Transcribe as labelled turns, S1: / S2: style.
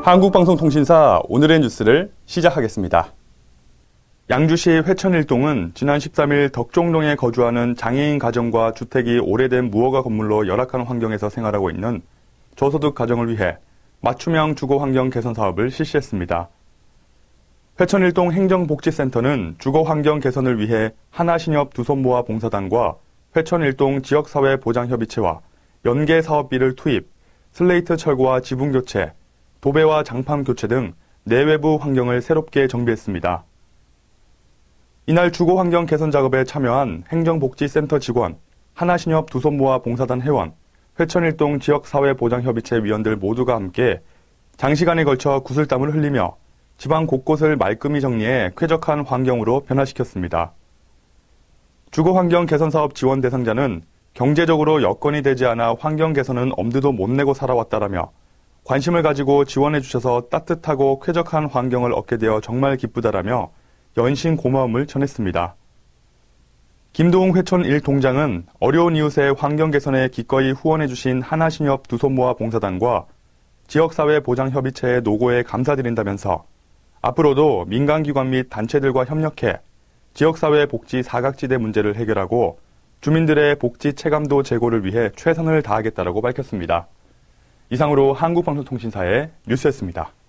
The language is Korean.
S1: 한국방송통신사 오늘의 뉴스를 시작하겠습니다. 양주시 회천 1동은 지난 13일 덕종동에 거주하는 장애인 가정과 주택이 오래된 무허가 건물로 열악한 환경에서 생활하고 있는 저소득 가정을 위해 맞춤형 주거 환경 개선 사업을 실시했습니다. 회천 1동 행정복지센터는 주거 환경 개선을 위해 하나신협 두손모아 봉사단과 회천 1동 지역사회보장협의체와 연계 사업비를 투입, 슬레이트 철거와 지붕 교체, 도배와 장판 교체 등 내외부 환경을 새롭게 정비했습니다. 이날 주거 환경 개선 작업에 참여한 행정복지센터 직원, 하나신협 두손모아 봉사단 회원, 회천 1동 지역사회보장협의체 위원들 모두가 함께 장시간에 걸쳐 구슬땀을 흘리며 지방 곳곳을 말끔히 정리해 쾌적한 환경으로 변화시켰습니다. 주거 환경 개선 사업 지원 대상자는 경제적으로 여건이 되지 않아 환경 개선은 엄두도 못 내고 살아왔다라며 관심을 가지고 지원해 주셔서 따뜻하고 쾌적한 환경을 얻게 되어 정말 기쁘다라며 연신 고마움을 전했습니다. 김도웅 회천 1동장은 어려운 이웃의 환경 개선에 기꺼이 후원해 주신 하나신협 두손모아 봉사단과 지역사회보장협의체의 노고에 감사드린다면서 앞으로도 민간기관 및 단체들과 협력해 지역사회 복지 사각지대 문제를 해결하고 주민들의 복지 체감도 제고를 위해 최선을 다하겠다라고 밝혔습니다. 이상으로 한국방송통신사의 뉴스였습니다.